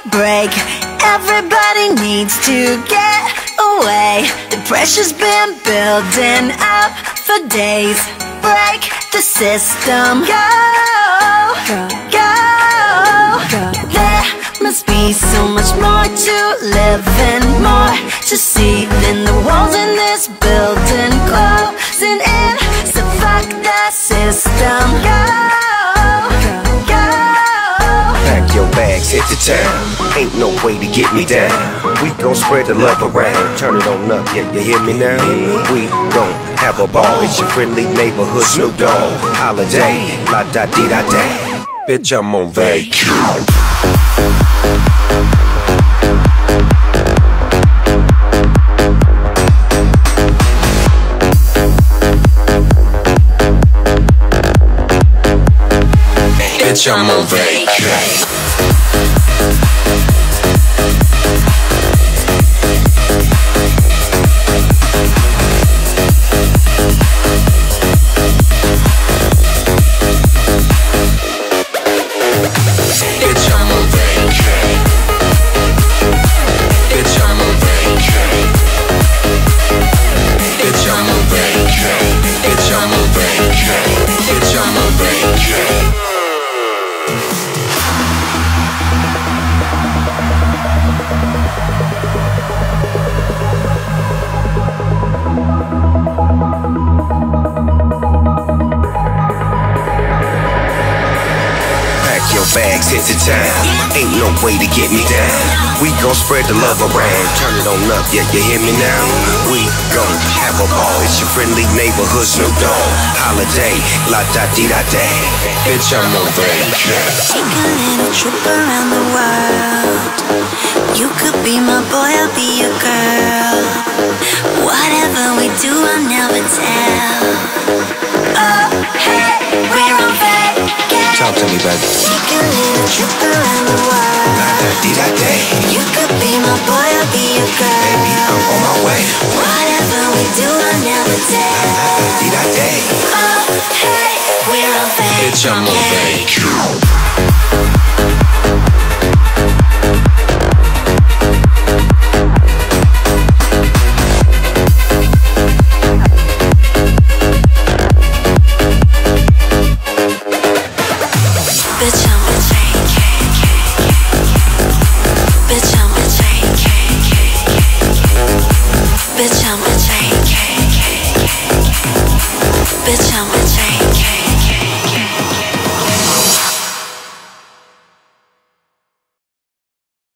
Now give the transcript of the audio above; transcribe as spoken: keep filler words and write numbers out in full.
break. Everybody needs to get away. The pressure's been building up for days. Break the system. Go, go, go. There must be so much more to live and more to see than the walls in this building closing in. So fuck the system. Go, go. Pack your bags, hit the town. Ain't no way to get me down. We gon' spread the love around. Turn it on up, yeah, you hear me now? We gon' have a ball. It's your friendly neighborhood Snoop Dogg. Holiday, la da dee da da. Bitch, I'm on vacation. Bitch, I'm on vacation. Bags hit the town, ain't no way to get me down. We gon' spread the love around, turn it on up, yeah, you hear me now? We gon' have a ball, it's your friendly neighborhood Snoop Dogg. Holiday, la da dee da da. Bitch, I'm on vacation. Take a little trip around the world. You could be my boy, I'll be your girl. Whatever we do, I'll never tell. Oh, hey, we're on vacation. Talk to me, baby. Take a little trip around the world. La da dee da da. You could be my boy, I'll be your girl. Baby, I'm on my way. Whatever we do, I'll never tell. La da dee da da. Oh, hey, we're on vacation. Bitch, I'm on vacation.